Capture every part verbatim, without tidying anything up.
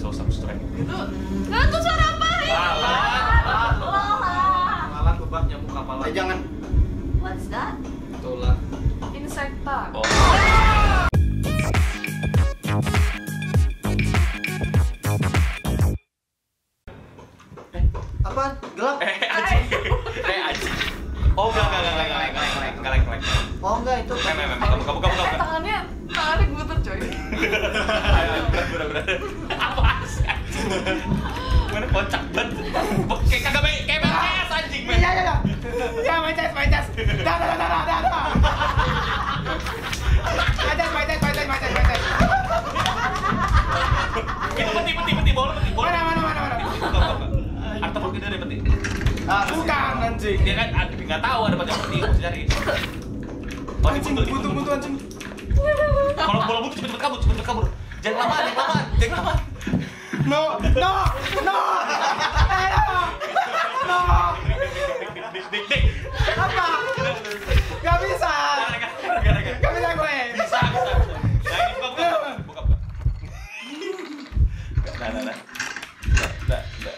so subscribe. Itu, nah itu suara apa ya? Lalat. Lalat. Lalat bebas nyamuk kepala. Eh jangan. What's that? Itulah. Insekta. Oh. Apaan? Gelap? Eh anjing. Eh anjing. Oh enggak enggak enggak enggak enggak enggak enggak enggak enggak. Oh enggak itu. Mem mem mem kamu kamu kamu kamu. Tangannya, tangannya butut coy. Ayo bener bener. Apa sih? Mana kocak banget. Kayak kagak baik kayak banget anjing. Iya iya iya. Ya main cas main cas. Dah dah dah dah dah dah. Main cas main cas main cas main cas main cas. Itu peti peti peti bola peti bola. Mana mana mana mana. Arta pergi dari peti. Ah bukan anjing. Dia kan nggak tahu ada banyak peti harus cari. Oh ini buntu buntu buntu anjing. Kalau bola buntu cepet cepet kabur cepet cepet kabur. Jangan lama jangan lama jangan lama. No no no. No. Dik dik dik. Apa? Gak bisa. Gak bisa gue. Bisa bisa. Nah ini buka buka buka buka. Nah nah nah. Nah nah.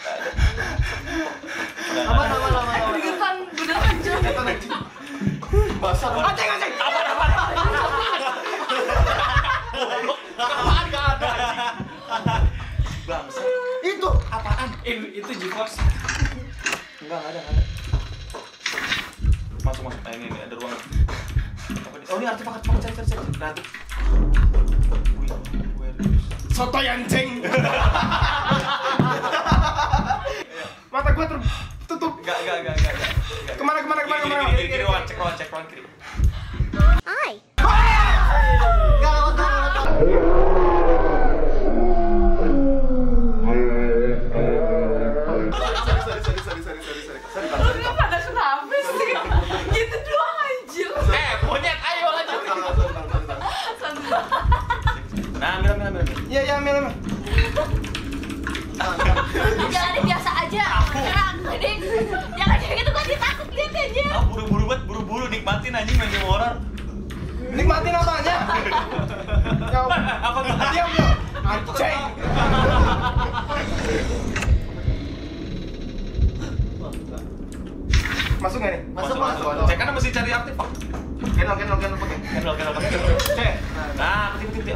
Apa nama nama nama? Keringetan beneran coy. Basah. Anjing anjing. Apa apa? Apaan gak ada anjing. Bangsa. Itu Apaan? Itu itu GeForce. enggak ada enggak ada. Masuk masuk. Nah, ini ini ada ruangan. Apa di? Oh ini artefak artefak cari cari cari. Nah tuh. Soto anjing. Mata gua tertutup. Enggak enggak enggak enggak. Kemana kemana kemana kemana? Kiri kiri ruangan cek ruangan cek ruangan kiri. Hai. Enggak lewat lewat. Lu nggak pada kenapa sih? Gitu doang anjir. Eh monyet ayo lanjut. Santai. Nah ambil ambil ambil. Iya iya ambil ambil. Jangan biasa aja. Serang, Dik. Jangan kayak gitu kan dia takut lihat aja. Ah buru-buru banget buru-buru nikmatin anjing main game horor. Nikmatin apanya? Kau Apa tuh? diam lo. Anjing. Masuk nggak nih? Masuk masuk. Cek kan mesti cari artefak. Kenal kenal kenal pakai. Kendal kendal kendal. Cek. Nah peti peti peti.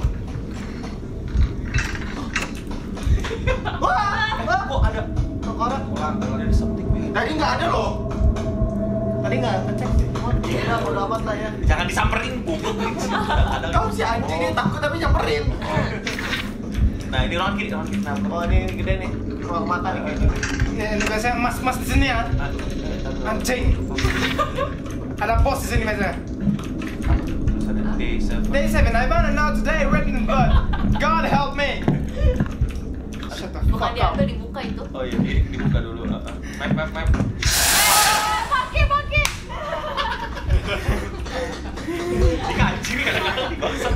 Wah, wah. Kok ada Orang. ada something weird. Tadi nggak ada loh. Tadi nggak ngecek sih. Iya, udah amat lah ya. Jangan disamperin goblok. Ada. Kau si anjing dia takut tapi nyamperin. Nah ini ruangan kiri ruangan kiri. Nah, Oh ini gede nih. Ruang makan nih kayak gini. Ini biasanya mas-mas di sini ya. Anjing. Ada pos di sini biasanya. Terus ada day seven. Day seven, I found it now today, written blood. God help me. Shut the Bukan fuck up. diambil dibuka itu. Oh iya di, dibuka dulu. Uh, uh. Map map map. Pakai pakai. Dikaji nih kadang-kadang di bangsa.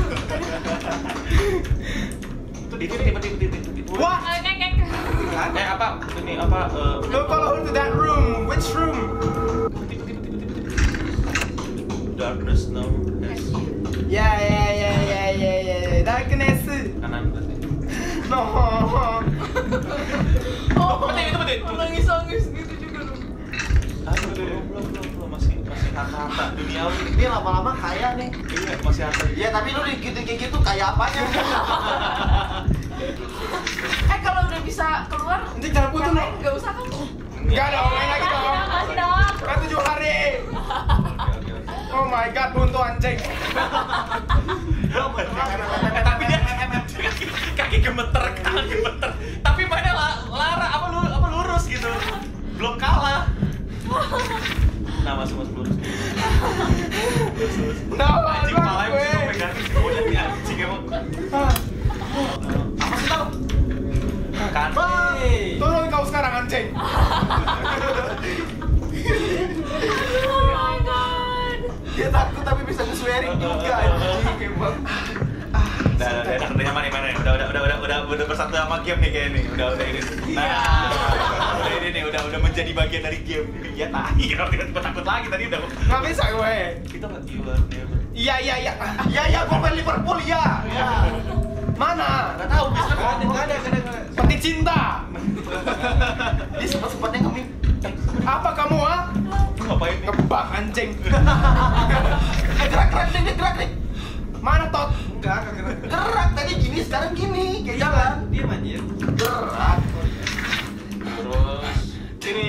Itu di peti peti peti peti. What? Kek kek. Eh apa? Ini apa? eh, Don't follow her to that room. Which room? Peti peti peti peti peti. Darkness now has Ya ya ya ya ya ya. Darkness. kanan berarti. No. Oh, Peti itu peti. nangis nangis gitu juga lu. Aduh, belum belum belum belum masih masih harta duniawi. Ini lama-lama kaya nih. Iya masih harta. Ya tapi lu gitu kayak gitu kaya apanya? Eh kalau udah bisa keluar, Nanti jangan putus yang lo. lain nggak usah kan? Enggak dong, main lagi dong. Kasih dong. Kan tujuh hari. Oke oke oke. Oh my god, buntu anjing. Eh, tapi dia kaki, kaki gemeter, kaki gemeter. Tapi mainnya la, lara apa lu apa lurus gitu. Belum kalah. Nah, masuk masuk lurus. Lurus lurus. No, Anjing bang, palanya gue. mesti gue pegangin sih bocah nih anjing emang. Apa sih tau? Kan. Turun kau sekarang anjing. Oh my god. Dia takut tapi bisa nge-swearing juga anjing emang. Udah, udah, udah, udah nyaman nih mana nih? Udah, udah, udah, udah, udah, udah bersatu sama game nih kayaknya nih. Udah, udah ini. Nah, udah ini nih, udah, udah menjadi bagian dari game. Ya, tahi kalau tiba-tiba takut lagi tadi udah. Nggak bisa gue. Kita nggak you are never. Iya iya iya. Iya iya gue main Liverpool ya. Ya. Mana? Nggak tahu, biasanya Nggak ada, nggak ada, nggak ada, nggak ada. Peti cinta. Dia sempat-sempatnya ngemim. Apa kamu ah? ngapain nih? Kebak anjing. Eh gerak gerak nih, dia gerak nih. Mana tot? Enggak, enggak gerak. Gerak tadi gini, sekarang gini, kayak jalan. Diam anjir. Gerak. Terus Kiri.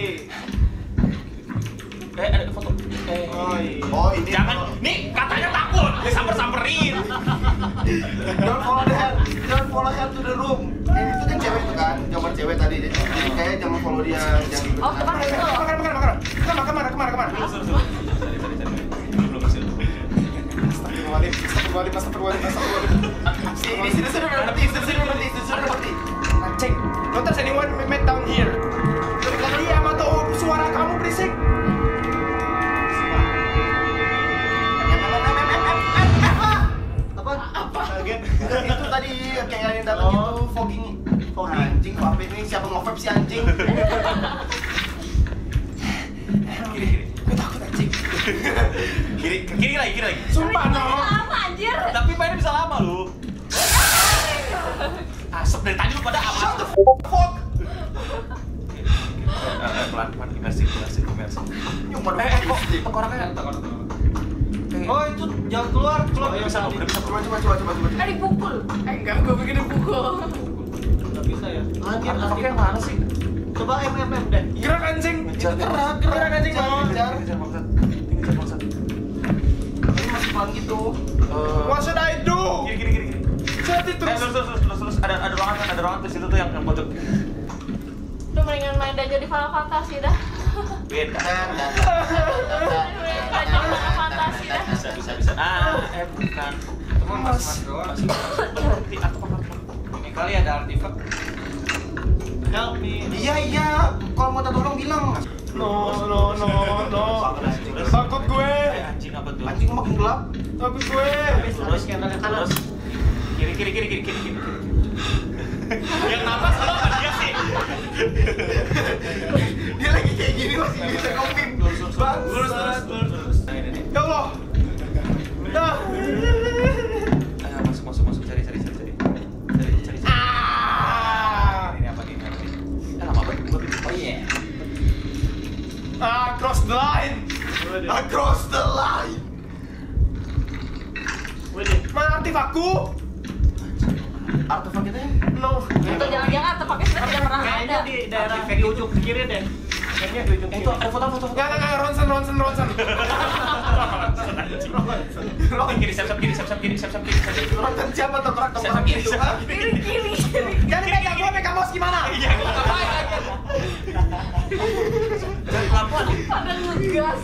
eh ada foto. Eh, Oh, iya. Oh, ini. jangan. Nih katanya takut, disamper-samperin. Don't follow the hair. Don't follow her to the room. Ini itu kan cewek itu kan, gambar cewek tadi. Jadi kayaknya jangan follow dia, jangan ikutin. Oh, teman Makan, itu. makan, makan, makan. Kemana, kemana, kemana, kemana? Terus terus terus. Cari cari cari. Belum belum hasil. Astagfirullahaladzim, astagfirullahaladzim, astagfirullahaladzim, astagfirullahaladzim. Ini sini sini berhenti, sini sini berhenti, sini sini berhenti. Anjing, don't touch anyone met down here. Iya, apa tuh suara kamu berisik? Apa? Apa? Itu tadi kayak yang datang itu fogging. Fogging anjing, apa ini siapa nge-vape si anjing? Kiri kiri. Gue takut anjing. Kiri kiri lagi kiri lagi. Sumpah no. Lama anjir. Tapi mainnya bisa lama lu. Asap dari tadi lu pada apa? Shut the fuck. Pelan pelan imersi imersi imersi. Yang pada Eh eh kok tengkoraknya? Oh itu jangan keluar, keluar. Oh, iya, bisa, udah bisa. Coba coba coba coba coba. Eh dipukul. Eh enggak, gue pikir dipukul. Nggak bisa ya. Anjir, Artefaknya yang mana sih? Coba M M M deh. Gerak anjing. Gerak, Gerak anjing Jangan mau. ngejar. Tinggal bangsat. Tinggal bangsat. Ini masih pelan gitu. What should I do? Kiri kiri kiri kiri. Jadi Eh terus. terus terus terus terus ada ada ruangan kan ada ruangan di situ tuh yang yang pojok. Lu mendingan main Dungeon di Final Fantasy dah. Beda. Dan dan. Dungeon di Final Fantasy dah. Bisa bisa bisa. Ah, eh bukan. Cuma mas-mas doang. Masih berarti artefak artefak. Ini kali ada artefak. Help me. Iya iya, kalau mau minta tolong bilang. No, no, no, no. Takut gue. Eh, anjing apa tuh? Anjing makin gelap. Takut gue. Terus terus kiri kiri kiri kiri kiri kiri. Yang nafas lo apa dia sih? Dia lagi kayak gini masih bisa ngomim. Lurus lurus lurus lurus lurus lurus. Nah, ini nih. Ya Allah. Dah. Ayo masuk masuk masuk cari cari cari cari. Cari cari cari. Ah. Ini apa ini apa ini? Eh lama banget gua bikin. Oh iya. Ah, cross the line. Across the line. Mana artefakku? Artefak itu? No. Itu jangan-jangan artefaknya sudah tidak pernah Kayaknya ada. di daerah di ujung kiri deh. Kayaknya di ujung Eh kiri. itu ada foto foto foto. Enggak, enggak, enggak, Ronson, Ronson, Ronson. Kiri siap siap kiri siap siap kiri siap siap kiri siap siap. Nonton siapa tuh kerak Siap siap kiri siap siap kiri. Kiri kiri kiri. Jangan pegang gue, pegang mouse gimana? Iya, gua ngapain aja. Jangan pelan-pelan. Pada ngegas.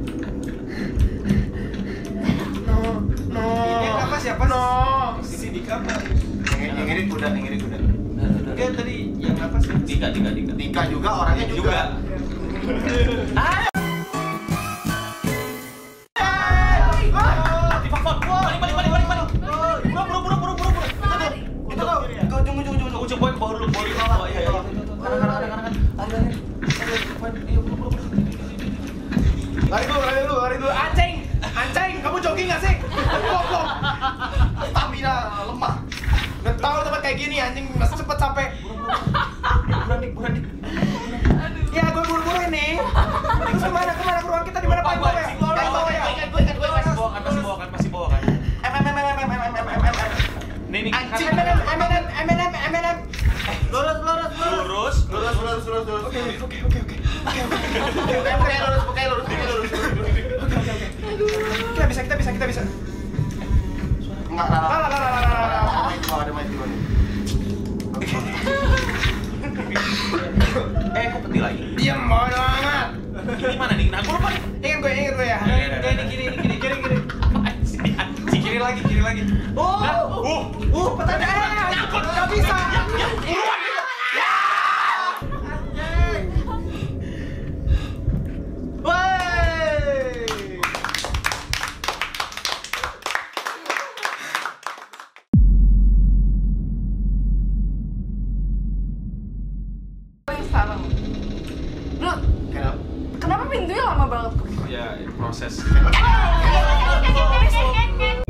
No, no. Yang nafas siapa? No. Si Dika apa? Yang yang ini udah, yang ini udah. Enggak tadi yang nafas siapa? Tiga tiga tiga. Dika juga, orangnya juga. Ah. Artefak font. Balik balik balik balik balik. Buru buru buru buru buru. Lari. Itu tuh, ke ujung ujung ujung ujung. Ujung boy ke bawah dulu, boy ke bawah. Iya iya. Kanan kanan kanan kanan. Lari lari. Ayo buru buru buru. Lari dulu, lari dulu, lari dulu. Anjing, anjing, kamu jogging nggak sih? Goblok. Stamina lemah. Udah tahu tempat kayak gini anjing masih cepet sampai. Buruan dik, buruan dik. Ya gue buru-buru ini. Terus kemana kemana ruangan kita di mana paling bawah ya? Paling bawah ya. Gue kan gue Masih bawa kan, masih bawa kan, masih bawa kan. M M M M M M M M M M M. Nih nih. Anjing. M and M, M and M, M and M, M and M. Lurus lurus lurus. Lurus. Lurus lurus lurus lurus. Oke, oke, oke, oke. Pakai lurus, pakai lurus, pakai lurus. Kita bisa, kita bisa, kita bisa. Enggak, Lah, lah, lah, lah, lah, lah, lah. Ada mic dua, ada mic dua nih. Eh, kok peti lagi? Diam, bodo amat. Ini mana nih? Nah, gua lupa nih. Ingat gue, ingat gue ya. Enggak ini kiri ini kiri kiri kiri. Anjing, anjing. Kiri lagi kiri lagi. Oh, uh, Uh, petanda, eh, nyangkut, nggak bisa. Buruan gitu. Ya. Wey. Sekarang. Lu, kenapa pintunya lama banget? ya proses. Eh,